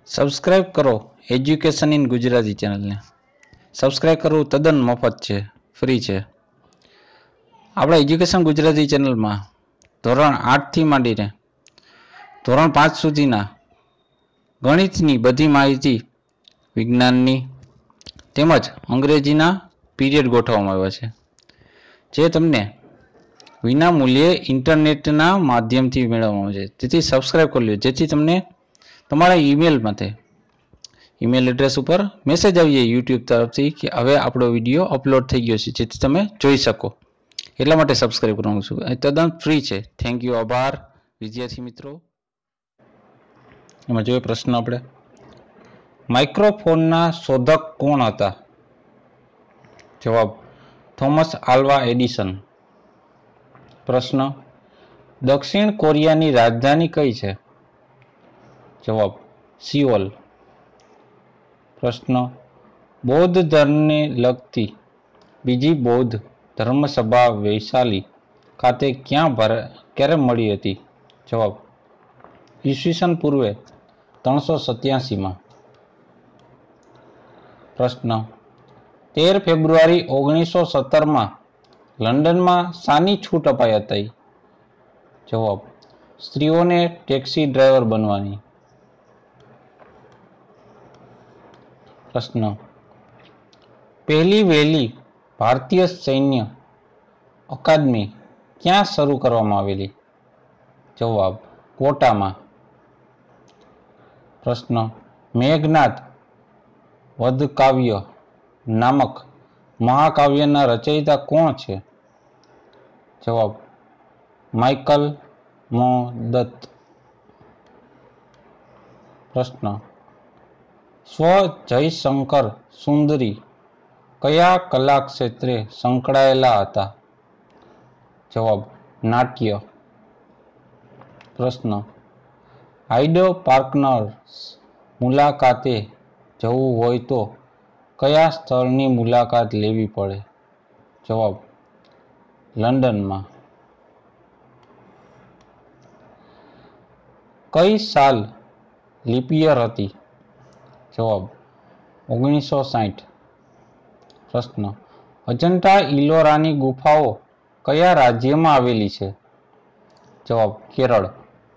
Subscribe કરો education in Gujarati ચેનલને. Subscribe કરવું તદ્દન મફત છે, ફ્રી છે. આપણા એજ્યુકેશન ગુજરાતી ચેનલમાં ધોરણ 8થી માંડીને ધોરણ 5 સુધીના ગણિતની બધી માહિતી, વિજ્ઞાનની તેમજ અંગ્રેજીના પીરિયડ ગોઠવવામાં આવ્યા છે, જે તમને વિના મૂલ્યે ઇન્ટરનેટના માધ્યમથી મેળવવામાં આવે છે. તેથી સબસ્ક્રાઇબ કરી લો, જેથી તમને તમારા ઈમેલ એડ્રેસ ઉપર મેસેજ આવી જાય યુટ્યુબ તરફથી કે હવે આપણો વિડીયો અપલોડ થઈ ગયો છે, જેથી તમે જોઈ શકો. એટલા માટે સબસ્ક્રાઇબ કરવાનું છું. એ તદ્દન ફ્રી છે. Thank you. આભાર વિદ્યાર્થી મિત્રો. એમાં જોઈએ પ્રશ્ન આપણે, માઇક્રોફોનના શોધક કોણ હતા? જવાબ, થોમસ આલ્વા એડિસન. પ્રશ્ન, દક્ષિણ કોરિયાની રાજધાની કઈ છે? જવાબ, સિઓલ. પ્રશ્ન, બૌદ્ધ ધર્મને લગતી બીજી બૌદ્ધ ધર્મસભા વૈશાલી ખાતે ક્યારે મળી હતી? જવાબ, ઈસવીસન પૂર્વે 387માં. પ્રશ્ન, 13 ફેબ્રુઆરી 1917માં લંડનમાં શાની છૂટ અપાઈ હતી? જવાબ, સ્ત્રીઓને ટેક્સી ડ્રાઈવર બનવાની. પ્રશ્ન, પહેલી વહેલી ભારતીય સૈન્ય અકાદમી ક્યાં શરૂ કરવામાં આવેલી? જવાબ, કોટામાં. પ્રશ્ન, મેઘનાદ વધ કાવ્ય નામક મહાકાવ્યના રચયિતા કોણ છે? જવાબ, માઇકલ મો દત્ત. પ્રશ્ન, સ્વ જયશંકર સુંદરી કયા કલા ક્ષેત્રે સંકળાયેલા હતા? જવાબ, નાટ્ય. પ્રશ્ન, હાઇડ પાર્કની મુલાકાતે જવું હોય તો કયા સ્થળની મુલાકાત લેવી પડે? જવાબ, લંડનમાં. કઈ સાલ લીપ યર હતી? જવાબ, 1960. પ્રશ્ન, અજંટા ઇલોરાની ગુફાઓ કયા રાજ્યમાં આવેલી છે? જવાબ, કેરળ.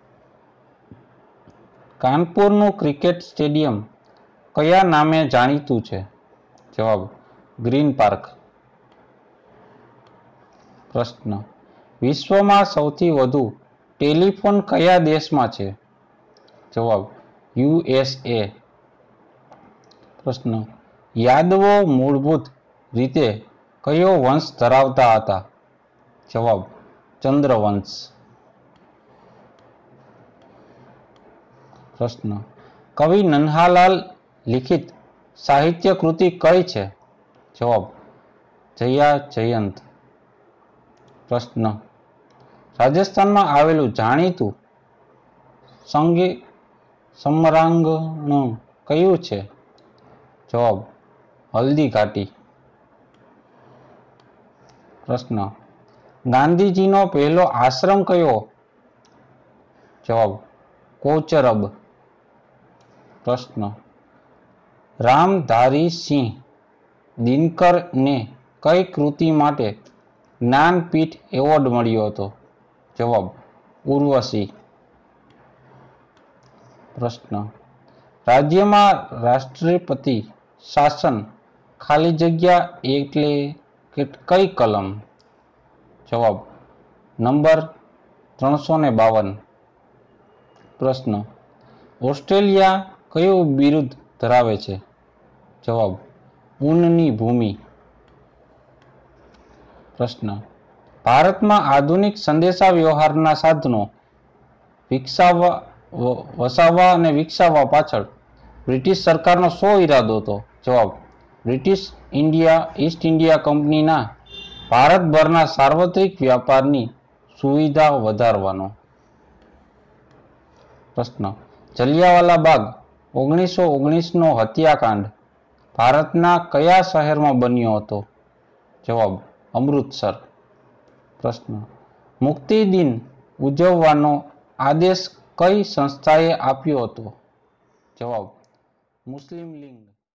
કાનપુરનું ક્રિકેટ સ્ટેડિયમ કયા નામે જાણીતું છે? જવાબ, ગ્રીન પાર્ક. પ્રશ્ન, વિશ્વમાં સૌથી વધુ ટેલિફોન કયા દેશમાં છે? જવાબ, USA. પ્રશ્ન, યાદવો મૂળભૂત રીતે કયો વંશ ધરાવતા હતા? જવાબ, ચંદ્રવંશ. પ્રશ્ન, કવિ નન્હાલાલ લિખિત સાહિત્ય કૃતિ કઈ છે? જવાબ, જયા જયંત. પ્રશ્ન, રાજસ્થાનમાં આવેલું જાણીતું સંગીત સમરાંગણ કયું છે? જવાબ, હલ્દી ઘાટી. પ્રશ્ન, ગાંધીજીનો પહેલો આશ્રમ કયો? જવાબ, કોચરબ. પ્રશ્ન, રામધારી સિંહ દિનકરને કઈ કૃતિ માટે જ્ઞાનપીઠ એવોર્ડ મળ્યો હતો? જવાબ, ઉર્વશી. પ્રશ્ન, રાજ્યમાં રાષ્ટ્રપતિ શાસન ખાલી જગ્યા એટલે કઈ કલમ? જવાબ, નંબર 352. પ્રશ્ન, ઓસ્ટ્રેલિયા કયું બિરુદ ધરાવે છે? જવાબ, ઊનની ભૂમિ. પ્રશ્ન, ભારતમાં આધુનિક સંદેશા વ્યવહારના સાધનો વસાવવા અને વિકસાવવા પાછળ બ્રિટિશ સરકારનો શો ઈરાદો હતો? જવાબ, બ્રિટિશ ઈસ્ટ ઇન્ડિયા કંપનીના ભારતભરના સાર્વત્રિક વ્યાપારની સુવિધા વધારવાનો. પ્રશ્ન, જલિયાવાલા બાગ 1919નો હત્યાકાંડ ભારતના કયા શહેરમાં બન્યો હતો? જવાબ, અમૃતસર. પ્રશ્ન, મુક્તિ દિન ઉજવવાનો આદેશ કઈ સંસ્થાએ આપ્યો હતો? જવાબ, મુસ્લિમ લીગ